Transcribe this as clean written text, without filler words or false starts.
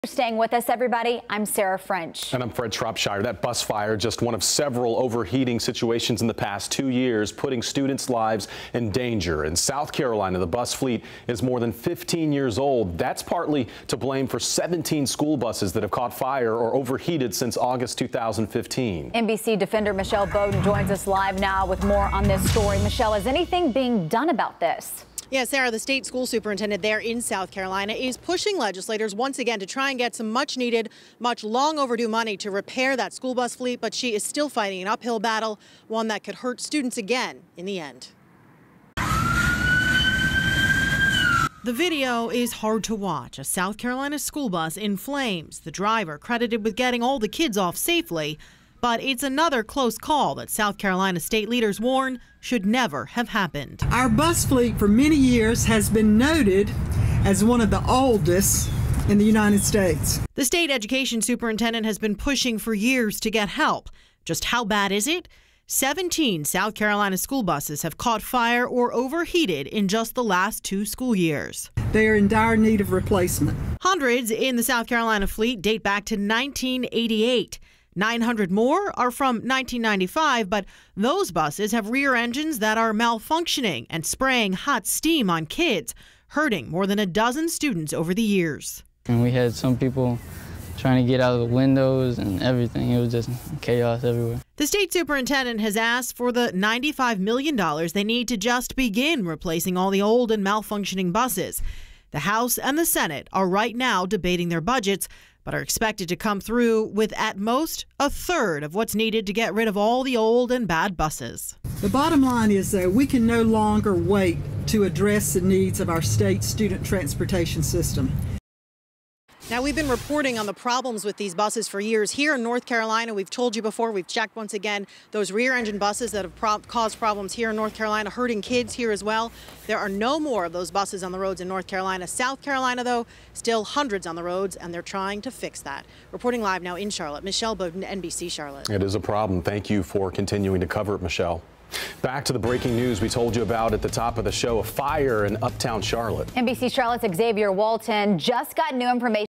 Staying with us, everybody. I'm Sarah French. And I'm Fred Shropshire. That bus fire, just one of several overheating situations in the past 2 years, putting students' lives in danger. In South Carolina, the bus fleet is more than 15 years old. That's partly to blame for 17 school buses that have caught fire or overheated since August 2015. NBC Defender Michelle Bowden joins us live now with more on this story. Michelle, is anything being done about this? Yeah, Sarah, the state school superintendent there in South Carolina is pushing legislators once again to try and get some much needed, much long overdue money to repair that school bus fleet. But she is still fighting an uphill battle, one that could hurt students again in the end. The video is hard to watch. A South Carolina school bus in flames. The driver credited with getting all the kids off safely. But it's another close call that South Carolina state leaders warn should never have happened. Our bus fleet for many years has been noted as one of the oldest in the United States. The state education superintendent has been pushing for years to get help. Just how bad is it? 17 South Carolina school buses have caught fire or overheated in just the last 2 school years. They are in dire need of replacement. Hundreds in the South Carolina fleet date back to 1988. 900 more are from 1995, but those buses have rear engines that are malfunctioning and spraying hot steam on kids, hurting more than a dozen students over the years. And we had some people trying to get out of the windows and everything. It was just chaos everywhere. The state superintendent has asked for the $95 million they need to just begin replacing all the old and malfunctioning buses. The House and the Senate are right now debating their budgets, but are expected to come through with at most a third of what's needed to get rid of all the old and bad buses. The bottom line is that we can no longer wait to address the needs of our state student transportation system. Now, we've been reporting on the problems with these buses for years. Here in North Carolina, we've told you before, we've checked once again, those rear-engine buses that have caused problems here in North Carolina, hurting kids here as well. There are no more of those buses on the roads in North Carolina. South Carolina, though, still hundreds on the roads, and they're trying to fix that. Reporting live now in Charlotte, Michelle Bowden, NBC Charlotte. It is a problem. Thank you for continuing to cover it, Michelle. Back to the breaking news we told you about at the top of the show, a fire in uptown Charlotte. NBC Charlotte's Xavier Walton just got new information.